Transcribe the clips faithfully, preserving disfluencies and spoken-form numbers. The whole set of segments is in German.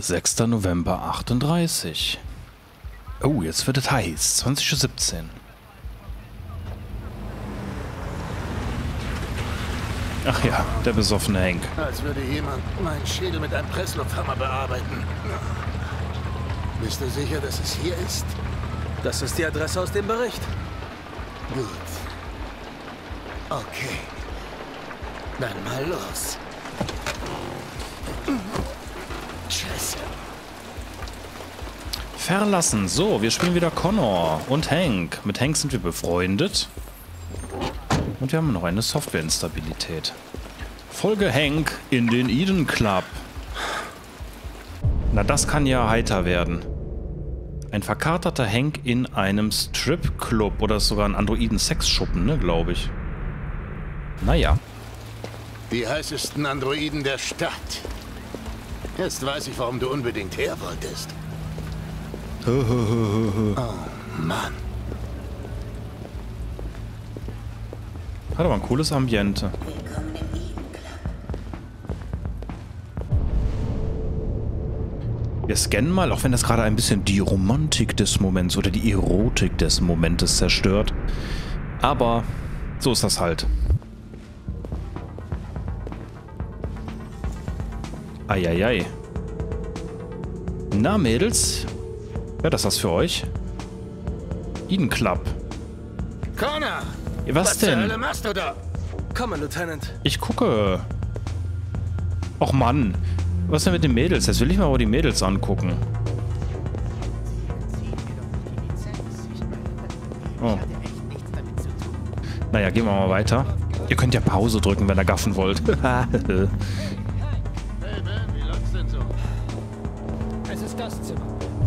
sechster November achtunddreißig. Oh, jetzt wird es heiß. zwanzig Uhr siebzehn. Ach ja, der besoffene Hank. Als würde jemand meinen Schädel mit einem Presslufthammer bearbeiten. Bist du sicher, dass es hier ist? Das ist die Adresse aus dem Bericht. Gut. Okay. Dann mal los. Tschüss. Verlassen. So, wir spielen wieder Connor und Hank. Mit Hank sind wir befreundet. Und wir haben noch eine Softwareinstabilität. Folge Hank in den Eden Club. Na, das kann ja heiter werden. Ein verkaterter Hank in einem Stripclub oder sogar ein Androiden-Sexschuppen, ne, glaube ich. Naja. Die heißesten Androiden der Stadt. Jetzt weiß ich, warum du unbedingt her wolltest. Oh, Mann. Hat aber ein cooles Ambiente. Wir scannen mal, auch wenn das gerade ein bisschen die Romantik des Moments oder die Erotik des Momentes zerstört. Aber so ist das halt. Eieiei. Na, Mädels? Ja, das ist was für euch. Eden Club. Connor! Was, Was denn? zur Hölle machst du da? Komm, Lieutenant. Ich gucke. Och Mann. Was denn mit den Mädels? Jetzt will ich mal aber die Mädels angucken. Oh. Naja, gehen wir mal weiter. Ihr könnt ja Pause drücken, wenn ihr gaffen wollt. Hey Ben, wie läuft's denn so? Es ist das Zimmer.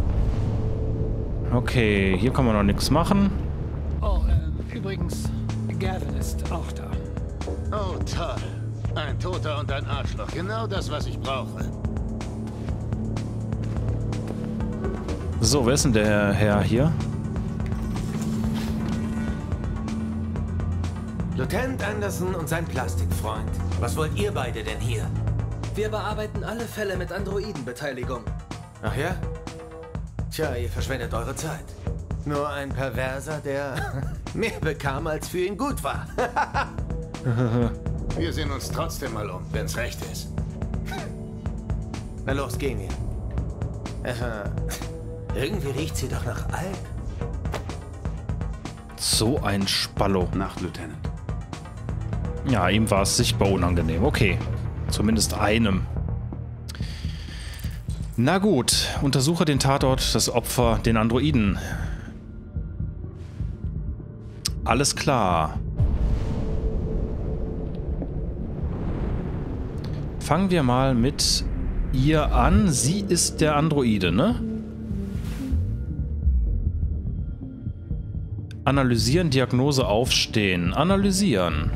Okay, hier kann man noch nichts machen. Oh, ähm, übrigens, Gavin ist auch da. Oh, toll. Ein Toter und ein Arschloch. Genau das, was ich brauche. So, wer ist denn der Herr hier? Lieutenant Anderson und sein Plastikfreund. Was wollt ihr beide denn hier? Wir bearbeiten alle Fälle mit Androidenbeteiligung. Ach ja? Tja, ihr verschwendet eure Zeit. Nur ein Perverser, der mehr bekam, als für ihn gut war. Wir sehen uns trotzdem mal um, wenn's recht ist. Na los, gehen wir. Äh, irgendwie riecht sie doch nach Alk. So ein Spallo. Nacht, Lieutenant. Ja, ihm war es sichtbar unangenehm. Okay. Zumindest einem. Na gut. Untersuche den Tatort, das Opfer, den Androiden. Alles klar. Fangen wir mal mit ihr an. Sie ist der Androide, ne? Analysieren, Diagnose, aufstehen. Analysieren.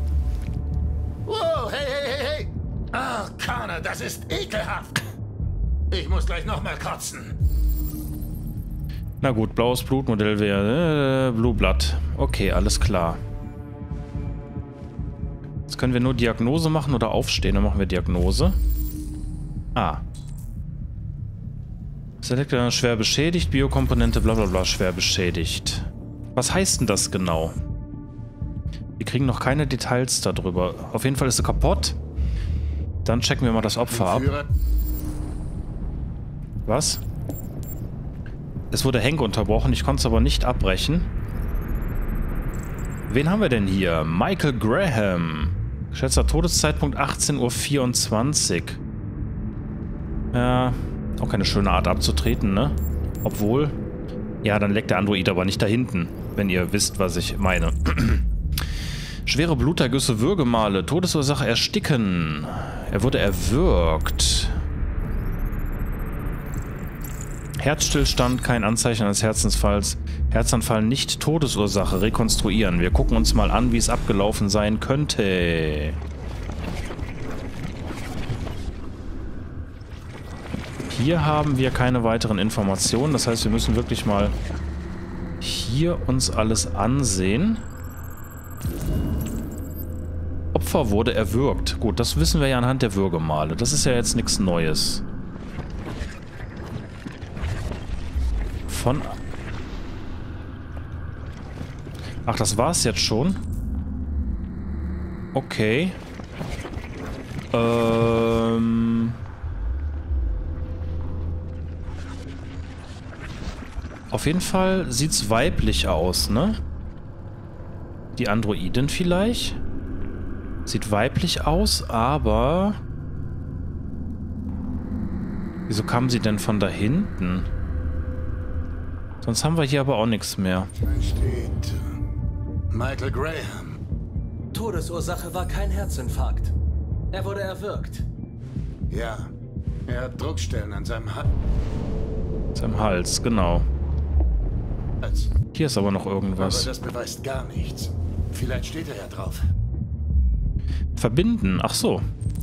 Wow, hey, hey, hey, hey! Ah, Connor, das ist ekelhaft! Ich muss gleich nochmal kotzen. Na gut, blaues Blutmodell wäre äh, Blue Blood. Okay, alles klar. Jetzt können wir nur Diagnose machen oder aufstehen. Dann machen wir Diagnose. Ah. Selektor schwer beschädigt, Biokomponente bla bla bla schwer beschädigt. Was heißt denn das genau? Wir kriegen noch keine Details darüber. Auf jeden Fall ist sie kaputt. Dann checken wir mal das Opfer ab. Was? Es wurde Hank unterbrochen, ich konnte es aber nicht abbrechen. Wen haben wir denn hier? Michael Graham. Geschätzter Todeszeitpunkt achtzehn Uhr vierundzwanzig. Ja, auch keine schöne Art abzutreten, ne? Obwohl... Ja, dann leckt der Android aber nicht da hinten, wenn ihr wisst, was ich meine. Schwere Blutergüsse, Würgemale, Todesursache Ersticken. Er wurde erwürgt. Herzstillstand, kein Anzeichen eines Herzinfarkts. Herzanfall nicht Todesursache, rekonstruieren. Wir gucken uns mal an, wie es abgelaufen sein könnte. Hier haben wir keine weiteren Informationen. Das heißt, wir müssen wirklich mal hier uns alles ansehen. Opfer wurde erwürgt. Gut, das wissen wir ja anhand der Würgemale. Das ist ja jetzt nichts Neues. Von... Ach, das war's jetzt schon? Okay. Ähm... Auf jeden Fall sieht's weiblich aus, ne? Die Androidin vielleicht? Sieht weiblich aus, aber... Wieso kam sie denn von da hinten? Sonst haben wir hier aber auch nichts mehr. Da steht Michael Graham. Todesursache war kein Herzinfarkt. Er wurde erwürgt. Ja, er hat Druckstellen an seinem Hals. Seinem Hals, genau. Hier ist aber noch irgendwas. Aber das beweist gar nichts. Vielleicht steht er ja drauf. Verbinden, ach so.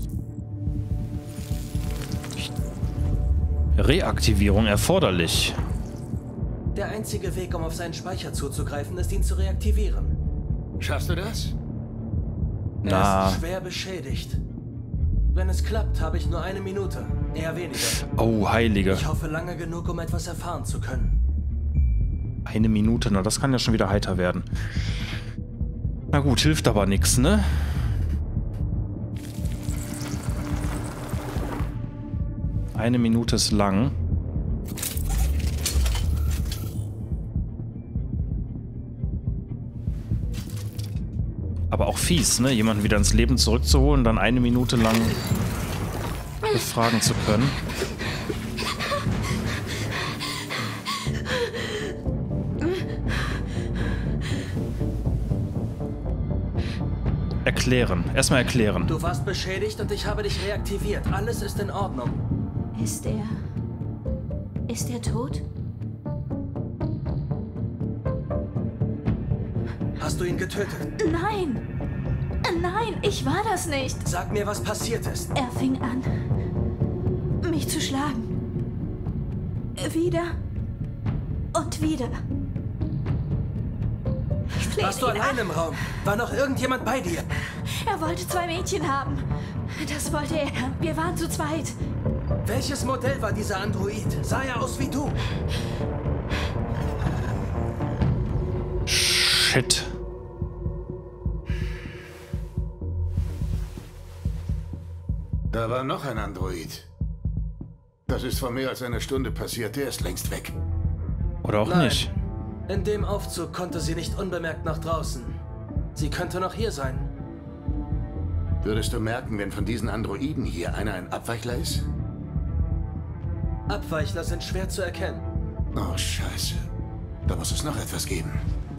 Reaktivierung erforderlich. Der einzige Weg, um auf seinen Speicher zuzugreifen, ist, ihn zu reaktivieren. Schaffst du das? Er Na. ist schwer beschädigt. Wenn es klappt, habe ich nur eine Minute. Eher weniger. Oh, Heilige. Ich hoffe lange genug, um etwas erfahren zu können. Eine Minute, na das kann ja schon wieder heiter werden. Na gut, hilft aber nichts, ne? Eine Minute ist lang. Aber auch fies, ne? Jemanden wieder ins Leben zurückzuholen, dann eine Minute lang befragen zu können. Erklären. Erstmal erklären. Du warst beschädigt und ich habe dich reaktiviert. Alles ist in Ordnung. Ist er... Ist er tot? Hast du ihn getötet? Nein! Nein, ich war das nicht. Sag mir, was passiert ist. Er fing an, mich zu schlagen. Wieder und wieder. Ich flehe Warst du ihn allein an. im Raum? War noch irgendjemand bei dir? Er wollte zwei Mädchen haben. Das wollte er. Wir waren zu zweit. Welches Modell war dieser Android? Sah er aus wie du? Shit. Da war noch ein Android. Das ist vor mehr als einer Stunde passiert. Der ist längst weg. Oder auch Nein. nicht. In dem Aufzug konnte sie nicht unbemerkt nach draußen. Sie könnte noch hier sein. Würdest du merken, wenn von diesen Androiden hier einer ein Abweichler ist? Abweichler sind schwer zu erkennen. Oh, scheiße. Da muss es noch etwas geben.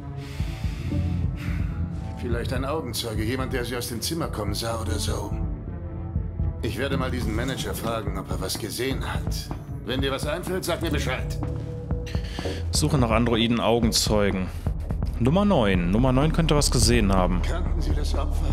Vielleicht ein Augenzeuge, jemand, der sie aus dem Zimmer kommen sah oder so. Ich werde mal diesen Manager fragen, ob er was gesehen hat. Wenn dir was einfällt, sag mir Bescheid. Suche nach Androiden Augenzeugen. Nummer neun. Nummer neun könnte was gesehen haben. Kannten Sie das Opfer?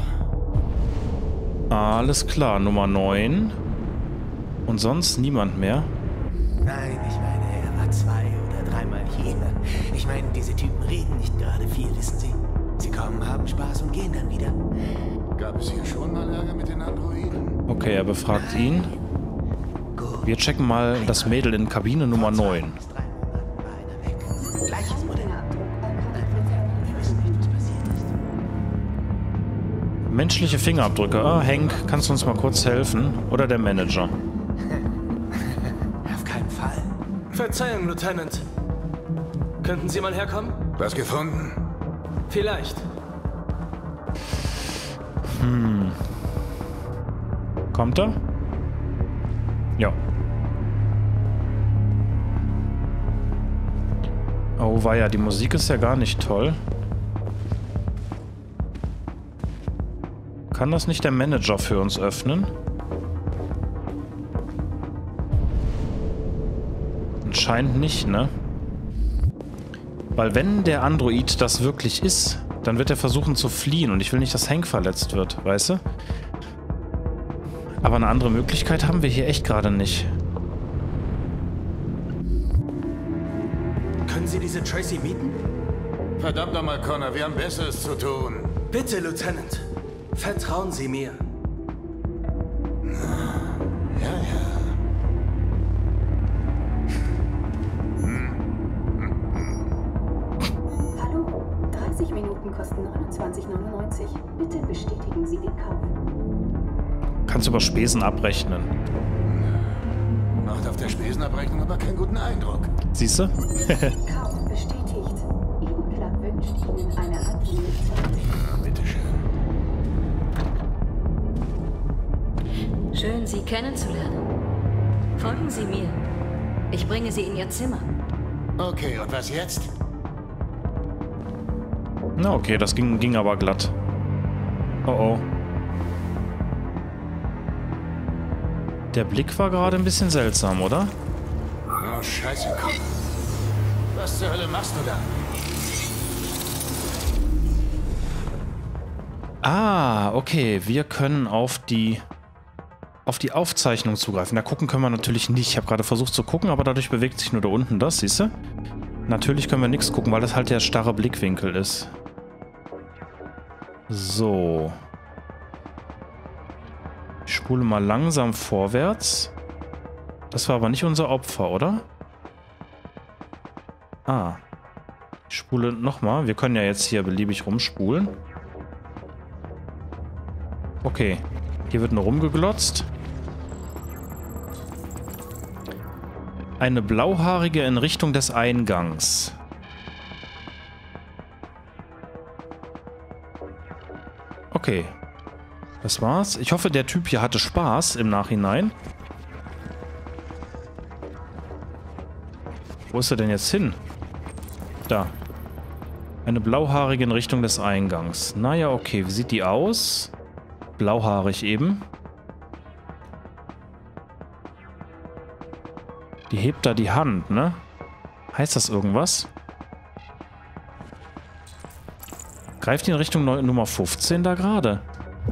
Alles klar, Nummer neun. Und sonst niemand mehr? Nein, ich meine, er war zwei oder dreimal hier. Ich meine, diese Typen reden nicht gerade viel, wissen Sie. Sie kommen, haben Spaß und gehen dann wieder. Gab es hier schon mal Ärger mit den Androiden? Okay, er befragt ihn. Gut. Wir checken mal das Mädel in Kabine Nummer neun. Bis drei Monaten war einer weg. Gleiches Modell. Wir wissen nicht, was passiert ist. Menschliche Fingerabdrücke. Ah, Hank, kannst du uns mal kurz helfen? Oder der Manager? Auf keinen Fall. Verzeihung, Lieutenant. Könnten Sie mal herkommen? Was gefunden? Vielleicht. Hm. Kommt er? Ja. Oh weia, die Musik ist ja gar nicht toll. Kann das nicht der Manager für uns öffnen? Anscheinend nicht, ne? Weil wenn der Android das wirklich ist, dann wird er versuchen zu fliehen und ich will nicht, dass Hank verletzt wird, weißt du? Aber eine andere Möglichkeit haben wir hier echt gerade nicht. Können Sie diese Tracy mieten? Verdammt nochmal, Connor, wir haben Besseres zu tun. Bitte, Lieutenant. Vertrauen Sie mir. Ja, ja. Hm. neunundzwanzig. Bitte bestätigen Sie den Kauf. Kannst über Spesen abrechnen. Macht auf der Spesenabrechnung aber keinen guten Eindruck. Siehst du? Kauf bestätigt. Eden Club wünscht Ihnen eine angenehme Zeit. Na, bitteschön. Schön, Sie kennenzulernen. Folgen Sie mir. Ich bringe Sie in Ihr Zimmer. Okay, und was jetzt? Na okay, das ging, ging aber glatt. Oh oh. Der Blick war gerade ein bisschen seltsam, oder? Oh, scheiße, komm. Was zur Hölle machst du da? Ah, okay. Wir können auf die auf die Aufzeichnung zugreifen. Da gucken können wir natürlich nicht. Ich habe gerade versucht zu gucken, aber dadurch bewegt sich nur da unten das, siehst du? Natürlich können wir nichts gucken, weil das halt der starre Blickwinkel ist. So. Ich spule mal langsam vorwärts. Das war aber nicht unser Opfer, oder? Ah. Ich spule nochmal. Wir können ja jetzt hier beliebig rumspulen. Okay. Hier wird nur rumgeglotzt. Eine blauhaarige in Richtung des Eingangs. Okay. Das war's. Ich hoffe, der Typ hier hatte Spaß im Nachhinein. Wo ist er denn jetzt hin? Da. Eine blauhaarige in Richtung des Eingangs. Naja, okay. Wie sieht die aus? Blauhaarig eben. Die hebt da die Hand, ne? Heißt das irgendwas? Greift die in Richtung Nummer fünfzehn da gerade?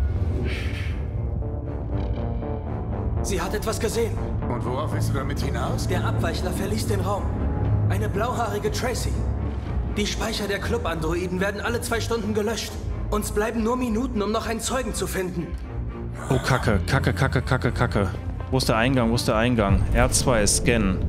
Sie hat etwas gesehen. Und worauf willst du damit hinaus? Der Abweichler verließ den Raum. Eine blauhaarige Tracy. Die Speicher der Club-Androiden werden alle zwei Stunden gelöscht. Uns bleiben nur Minuten, um noch einen Zeugen zu finden. Oh, Kacke, Kacke, Kacke, Kacke, Kacke. Wo ist der Eingang? Wo ist der Eingang? R zwei, scannen.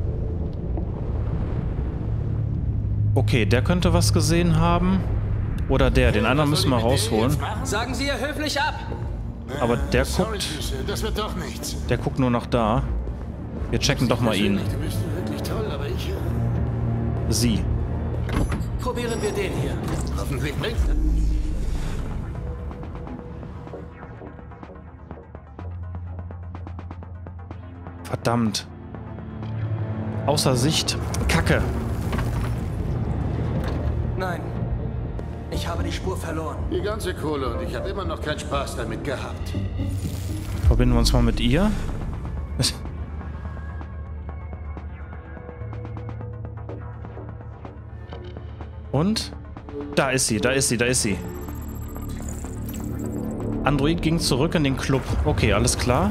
Okay, der könnte was gesehen haben. Oder der. Den anderen müssen wir rausholen. Sagen Sie ihr höflich ab! Aber der Sorry, guckt... Süße, das wird doch nichts. Der guckt nur nach da. Wir checken doch mal ihn. Du bist wirklich toll, aber ich... Sie. Probieren wir den hier. Hoffentlich bringt... Verdammt. Außer Sicht. Kacke. Nein. Ich habe die Spur verloren. Die ganze Kohle und ich habe immer noch keinen Spaß damit gehabt. Verbinden wir uns mal mit ihr. Und? Da ist sie, da ist sie, da ist sie. Android ging zurück in den Club. Okay, alles klar.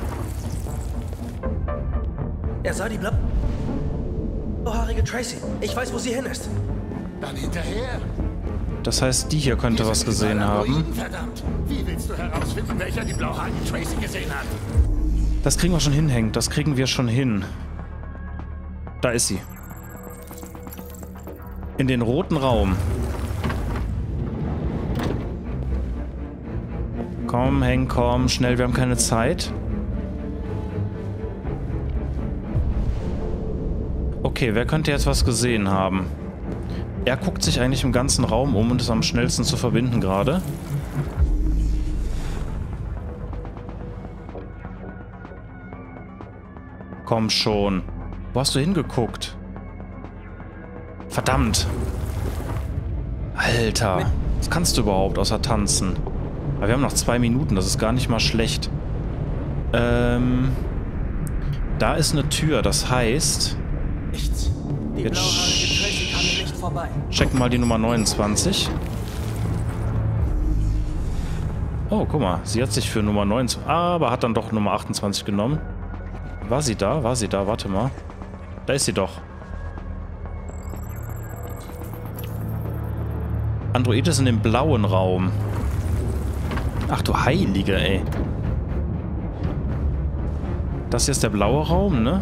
Er sah die blau- blauhaarige Tracy. Ich weiß, wo sie hin ist. Dann hinterher. Das heißt, die hier könnte Wir was sind gesehen überall haben. Androiden, verdammt. Wie willst du herausfinden, welcher die blauhaarige Tracy gesehen hat? Das kriegen wir schon hin, Hank. Das kriegen wir schon hin. Da ist sie. In den roten Raum. Komm, Hank, komm. Schnell, wir haben keine Zeit. Okay, wer könnte jetzt was gesehen haben? Er guckt sich eigentlich im ganzen Raum um und ist am schnellsten zu verbinden gerade. Komm schon. Wo hast du hingeguckt? Verdammt. Alter. Was kannst du überhaupt außer tanzen? Aber wir haben noch zwei Minuten. Das ist gar nicht mal schlecht. Ähm... Da ist eine Tür. Das heißt... Nichts. Die Jetzt blauhaarige Tracy kam mir nicht vorbei. checken mal die Nummer neunundzwanzig. Oh, guck mal. Sie hat sich für Nummer neunundzwanzig... Aber hat dann doch Nummer achtundzwanzig genommen. War sie da? War sie da? Warte mal. Da ist sie doch. Android ist in dem blauen Raum. Ach du Heilige, ey. Das hier ist der blaue Raum, ne?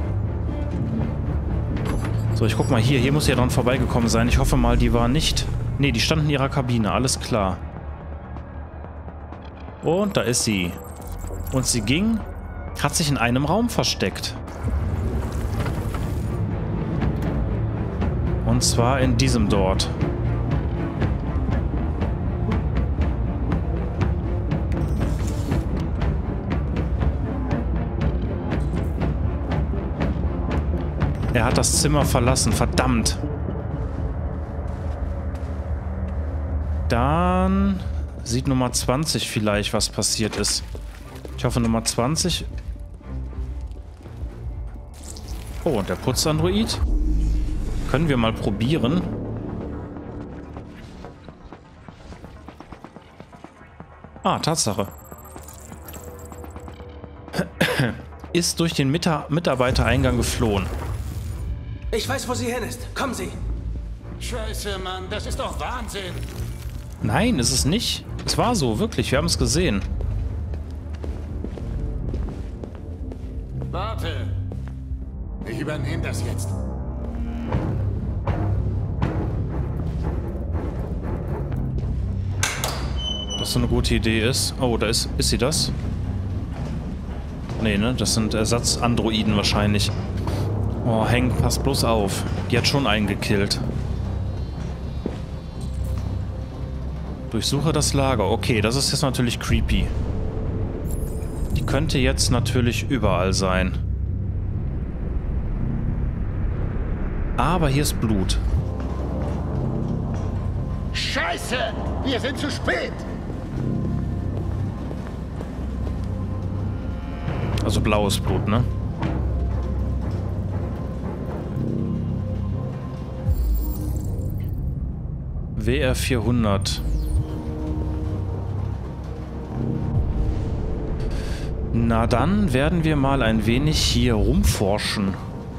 So, ich guck mal hier. Hier muss ja dran vorbeigekommen sein. Ich hoffe mal, die war nicht Ne, die stand in ihrer Kabine, alles klar. Und da ist sie. Und sie ging, hat sich in einem Raum versteckt. Und zwar in diesem dort. Er hat das Zimmer verlassen, verdammt. Dann sieht Nummer zwanzig vielleicht, was passiert ist. Ich hoffe, Nummer zwanzig... Oh, und der Putzandroid? Können wir mal probieren. Ah, Tatsache. Ist durch den Mita- Mitarbeitereingang geflohen. Ich weiß, wo sie hin ist. Kommen Sie. Scheiße, Mann, das ist doch Wahnsinn. Nein, ist es nicht. Es war so, wirklich. Wir haben es gesehen. Warte. Ich übernehme das jetzt. Was so eine gute Idee ist. Oh, da ist... Ist sie das? Nee, ne? Das sind Ersatzandroiden wahrscheinlich. Oh, Hank, pass bloß auf. Die hat schon einen gekillt. Durchsuche das Lager. Okay, das ist jetzt natürlich creepy. Die könnte jetzt natürlich überall sein. Aber hier ist Blut. Scheiße! Wir sind zu spät! Also blaues Blut, ne? W R vierhundert. Na dann werden wir mal ein wenig hier rumforschen.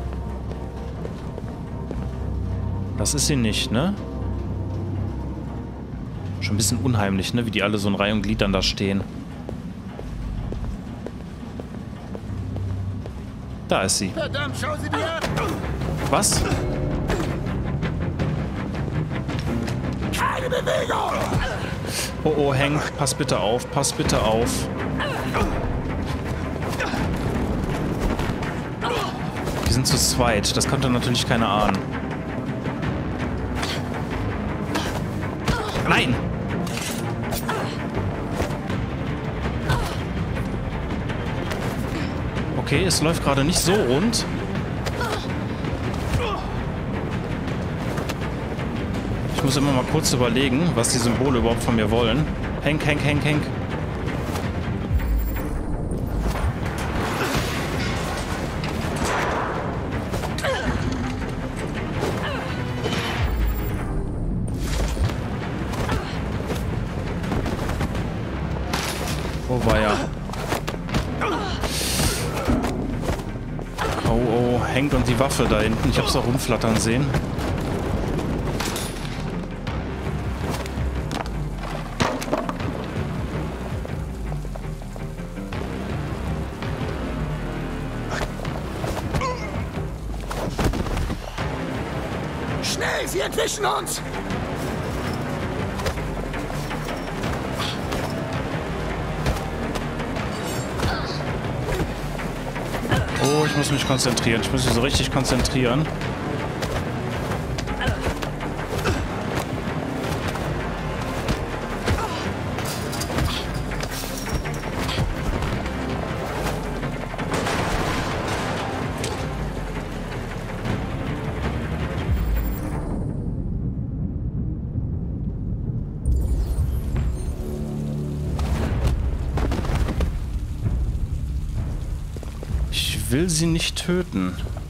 Das ist sie nicht, ne? Schon ein bisschen unheimlich, ne? Wie die alle so in Reihe und Glied dann da stehen. Da ist sie. Verdammt, schau sie dir an! Was? Keine Bewegung! Oh, oh, Hank, pass bitte auf, pass bitte auf. Die sind zu zweit, das konnte natürlich keiner ahnen. Nein! Okay, es läuft gerade nicht so rund. Ich muss immer mal kurz überlegen, was die Symbole überhaupt von mir wollen. Hank, Hank, Hank, Hank. Oh weia. Oh, oh, Hank und die Waffe da hinten. Ich hab's auch rumflattern sehen. Schnell, sie entwischen uns! Oh, ich muss mich konzentrieren. Ich muss mich so richtig konzentrieren. Ich will sie nicht töten.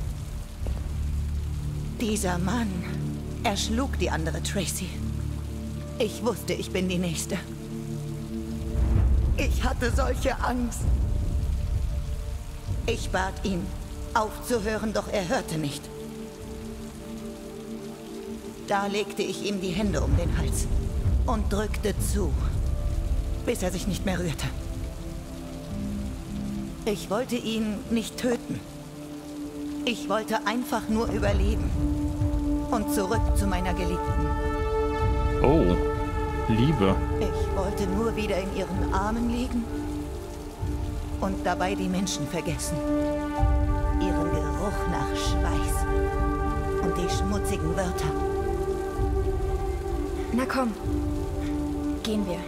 Dieser Mann erschlug die andere Tracy. Ich wusste, ich bin die Nächste. Ich hatte solche Angst. Ich bat ihn, aufzuhören, doch er hörte nicht. Da legte ich ihm die Hände um den Hals und drückte zu, bis er sich nicht mehr rührte. Ich wollte ihn nicht töten. Ich wollte einfach nur überleben und zurück zu meiner Geliebten. Oh, Liebe. Ich wollte nur wieder in ihren Armen liegen und dabei die Menschen vergessen. Ihren Geruch nach Schweiß und die schmutzigen Wörter. Na komm, gehen wir.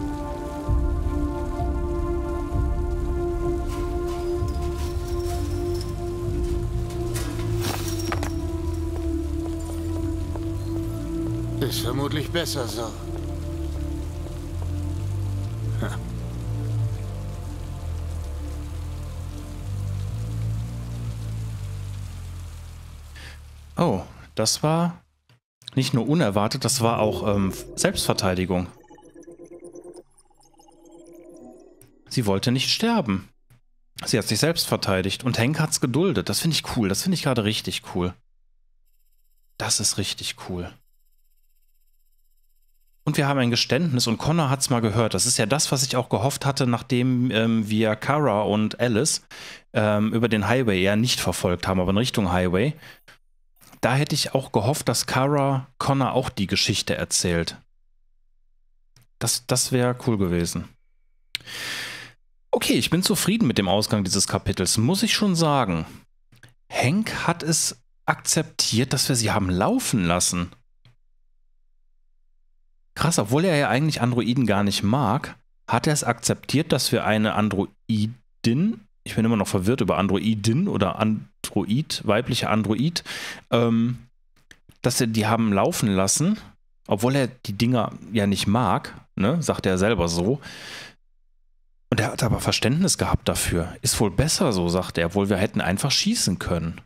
Ist vermutlich besser so. Ha. Oh, das war nicht nur unerwartet, das war auch ähm, Selbstverteidigung. Sie wollte nicht sterben. Sie hat sich selbst verteidigt und Hank hat's geduldet. Das finde ich cool. Das finde ich gerade richtig cool. Das ist richtig cool. Und wir haben ein Geständnis und Connor hat's mal gehört. Das ist ja das, was ich auch gehofft hatte, nachdem ähm, wir Kara und Alice ähm, über den Highway ja nicht verfolgt haben, aber in Richtung Highway. Da hätte ich auch gehofft, dass Kara Connor auch die Geschichte erzählt. Das, das wäre cool gewesen. Okay, ich bin zufrieden mit dem Ausgang dieses Kapitels, muss ich schon sagen. Hank hat es akzeptiert, dass wir sie haben laufen lassen. Krass, obwohl er ja eigentlich Androiden gar nicht mag, hat er es akzeptiert, dass wir eine Androidin, ich bin immer noch verwirrt über Androidin oder Android, weibliche Android, ähm, dass er die haben laufen lassen, obwohl er die Dinger ja nicht mag, ne, sagt er selber so. Und er hat aber Verständnis gehabt dafür. Ist wohl besser so, sagt er, obwohl wir hätten einfach schießen können.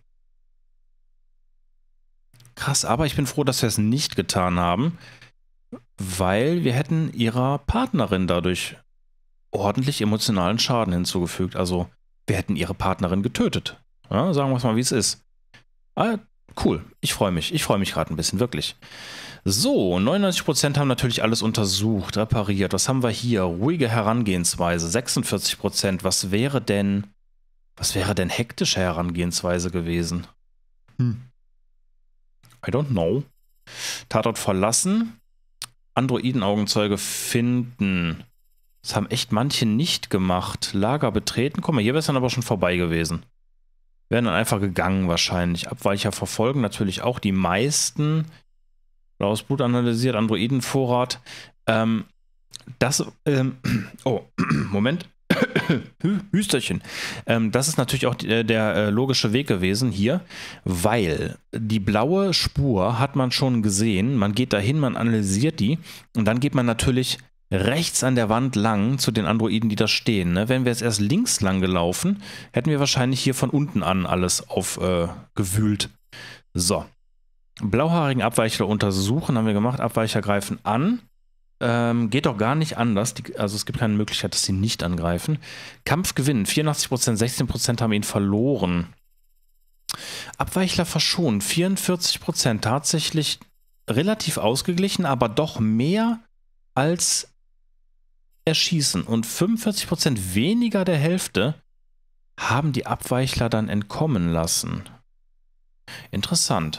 Krass, aber ich bin froh, dass wir es nicht getan haben, weil wir hätten ihrer Partnerin dadurch ordentlich emotionalen Schaden hinzugefügt. Also wir hätten ihre Partnerin getötet. Ja, sagen wir es mal, wie es ist. Ah, cool, ich freue mich. Ich freue mich gerade ein bisschen, wirklich. So, neunundneunzig Prozent haben natürlich alles untersucht, repariert. Was haben wir hier? Ruhige Herangehensweise, sechsundvierzig Prozent. Was wäre denn, was wäre denn hektische Herangehensweise gewesen? Hm. I don't know. Tatort verlassen. Androiden-Augenzeuge finden. Das haben echt manche nicht gemacht. Lager betreten. Guck mal, hier wäre es dann aber schon vorbei gewesen. Wären dann einfach gegangen wahrscheinlich. Abweicher verfolgen natürlich auch die meisten. Blaues Blut analysiert, Androidenvorrat. Ähm, das, ähm, oh, Moment. Hüsterchen. Ähm, das ist natürlich auch die, der äh, logische Weg gewesen hier, weil die blaue Spur hat man schon gesehen. Man geht dahin, man analysiert die und dann geht man natürlich rechts an der Wand lang zu den Androiden, die da stehen. Ne? Wären wir jetzt erst links lang gelaufen, hätten wir wahrscheinlich hier von unten an alles aufgewühlt. Äh, so. Blauhaarigen Abweichler untersuchen, haben wir gemacht. Abweicher greifen an. Ähm, geht doch gar nicht anders. Die, also es gibt keine Möglichkeit, dass sie nicht angreifen. Kampf gewinnen. vierundachtzig Prozent, sechzehn Prozent haben ihn verloren. Abweichler verschonen. vierundvierzig Prozent tatsächlich relativ ausgeglichen, aber doch mehr als erschießen. Und fünfundvierzig Prozent, weniger der Hälfte, haben die Abweichler dann entkommen lassen. Interessant.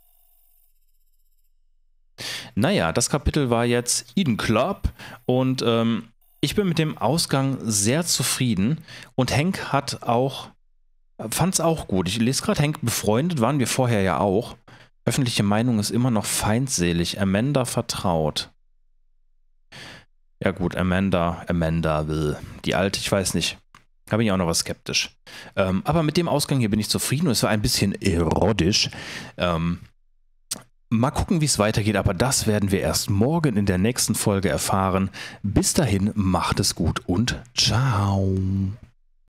Naja, das Kapitel war jetzt Eden Club und ähm, ich bin mit dem Ausgang sehr zufrieden und Hank hat auch, fand es auch gut. Ich lese gerade, Hank befreundet waren wir vorher ja auch. Öffentliche Meinung ist immer noch feindselig. Amanda vertraut. Ja gut, Amanda, Amanda will. Die alte, ich weiß nicht. Da bin ich auch noch was skeptisch. Ähm, aber mit dem Ausgang hier bin ich zufrieden und es war ein bisschen erotisch. Ähm, Mal gucken, wie es weitergeht, aber das werden wir erst morgen in der nächsten Folge erfahren. Bis dahin, macht es gut und ciao.